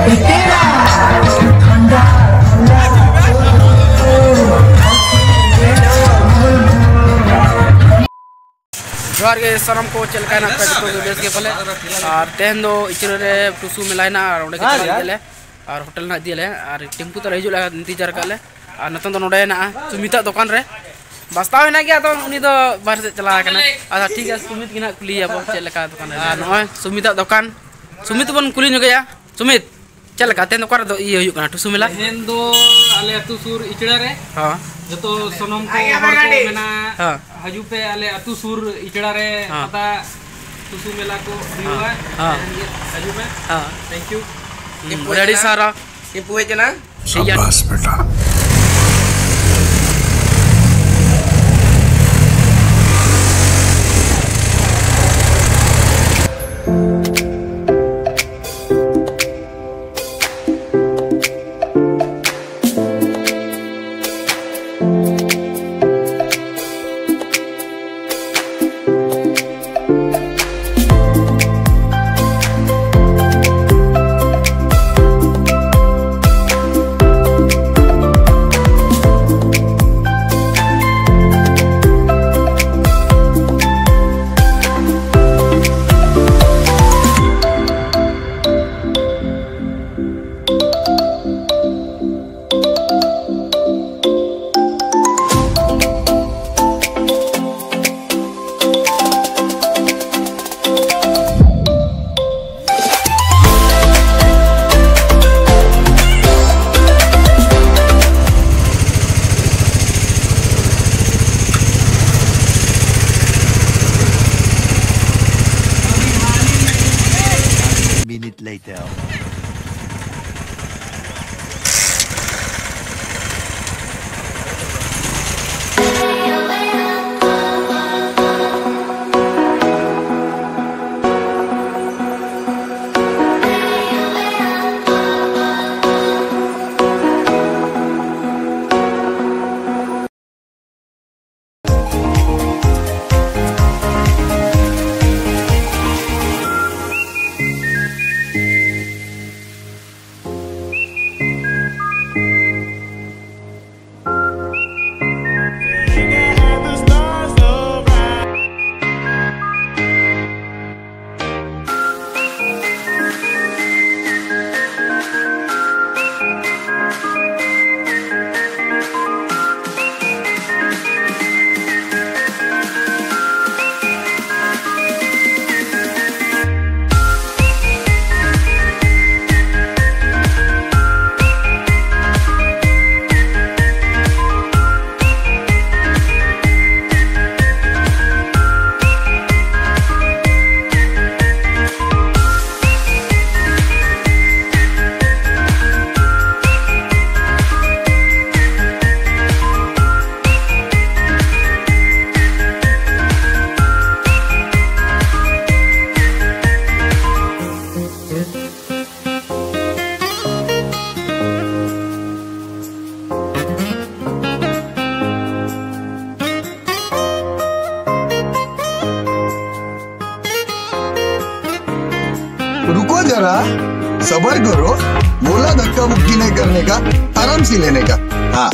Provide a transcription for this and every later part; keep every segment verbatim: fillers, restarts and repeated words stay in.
जोहार के सानम को चलका ना पे तो बेस के पले और तेहन दो इचरे रे टुसु मिलाइना और ओंडे के चला दिले और होटल ना दिले और टेम्पू तो हिजुला इंतजार काले और नतन तो नोडे ना सुमिता दुकान रे बस्ताव ना गया तो उनी तो बाहर से चला कना अच्छा ठीक है सुमित की ना कुली अब चलका दुकान रे नय सुमिता दुकान सुमित बन कुली न गया सुमित चलका तेन दुकान दो ये हुयुक ना टुसु मिला तेहन दो आले अतु सुर इचड़ा रे हां जतो सोनम को हर को मेना हजू पे आले अतु सुर इचड़ा रे पता टुसु मेला को हुआ हां हजू में हां थैंक यू बड़ी सारा ये पुए जना शाबाश बेटा Later. रुको जरा, सबर करो। बोला धक्का मुक्की नहीं करने का, आराम से लेने का। हाँ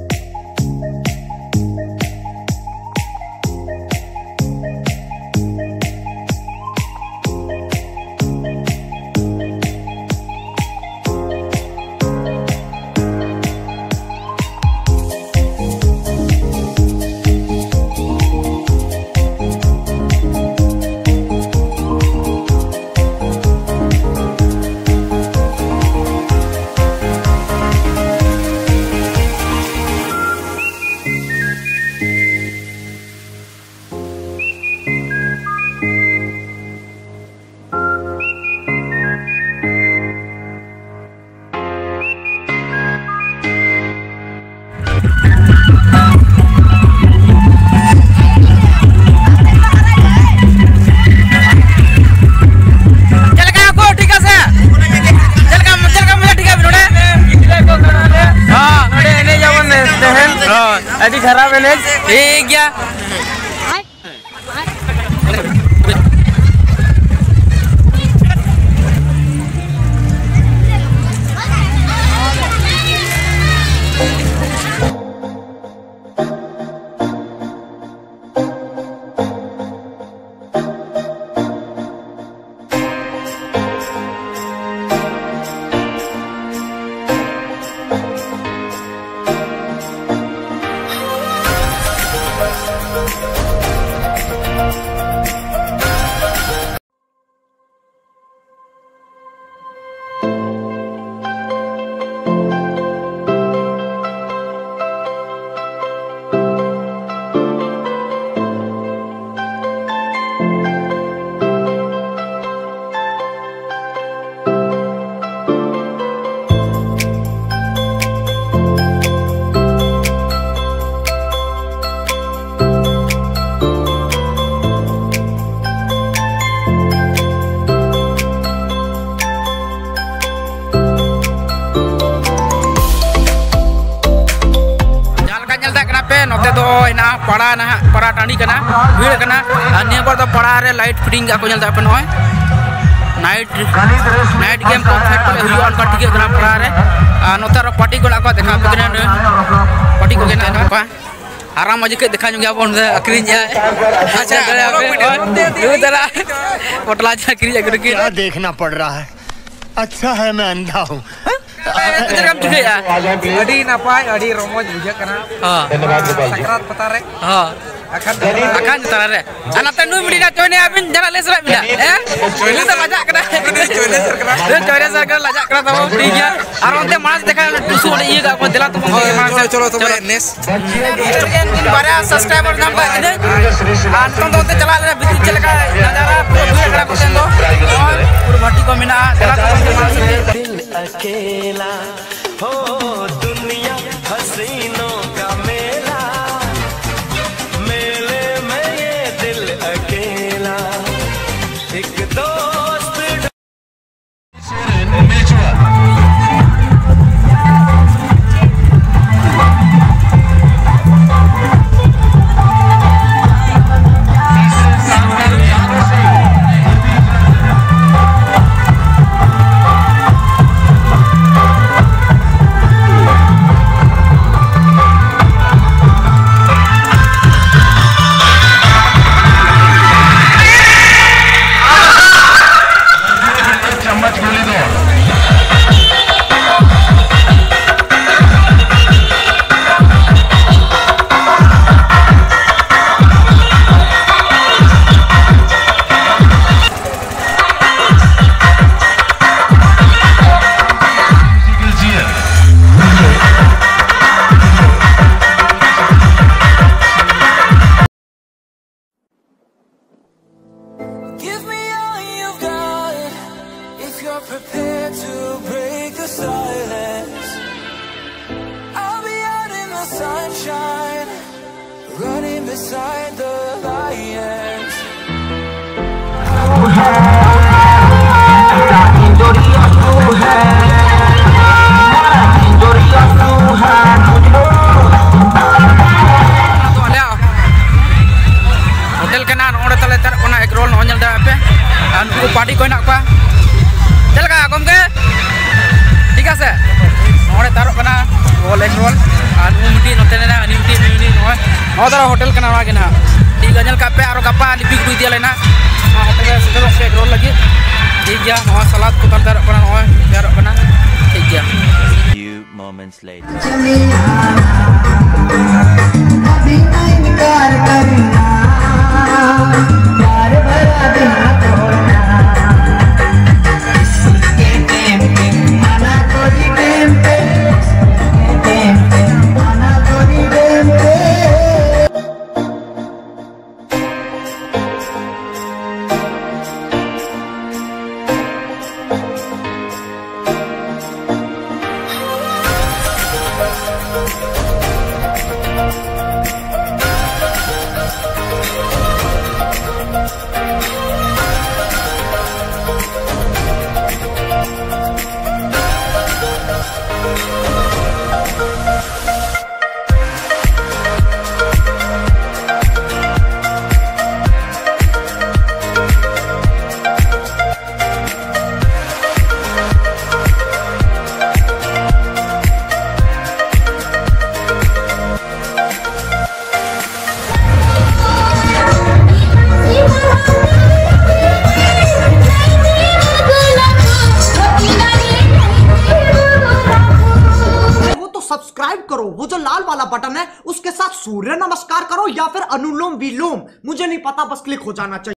अभी खराब है ठीक गया नोते दो ना पड़ा ना पड़ा टाणी कना भीड़ कना निया पर तो पड़ा रे लाइट फिटिंग का को जलता पे नय नाइट नाइट गेम को फेट को हुआ उनका टिके कना पड़ा रे नोते रो पार्टी को को देखा पे पार्टी को केना का आराम मजे के देखा जोंगे अपन अकरीन जाए अच्छा दू तरह पोटला अकरीन अकरीन क्या देखना पड़ रहा है अच्छा है मैं अंधा हूं तेरम juga ya adi napai adi romoj bujak kana ha sakrat patare ha akan akan tare anak tenu medina coyne abin jalan lesra bila eh coyne ta lajak kana coyne sar kana coyne sar kana lajak kana tamo ठीक है और onte manas dekha tusu ode iye ga ko dela to cholo cholo to nes in bara subscriber nam ka ide anton to onte chala le bitu chelaka nazara pura bhir kara ko tendo और pura bhatti ko mina dela to दिल अकेला हो दुनिया हसीनों का मेला मेले में ये दिल अकेला एक दोस्त prepared to break the silence. I'll be out in the sunshine, running beside the lions. hotel kena nore tale tar ona ek roll nonyal da pe an ku party ko nak pa चलका गमके ठीक है से नोड़े तारो कना role एक role और मुमटी नोते ना अनिमटी mini नोय नोदरा hotel कना वागे ना ठीक है जल का पे आरो कपा लिपि कुई दिया लेना होटल में सुंदर से एक रोल लगी ठीक है नो सलाद को तारो कना नोय तारो कना ठीक है few moments later अभी इनकार करना प्यार भरा देना तोड़ना सब्सक्राइब करो, वो जो लाल वाला बटन है उसके साथ सूर्य नमस्कार करो या फिर अनुलोम विलोम, मुझे नहीं पता, बस क्लिक हो जाना चाहिए।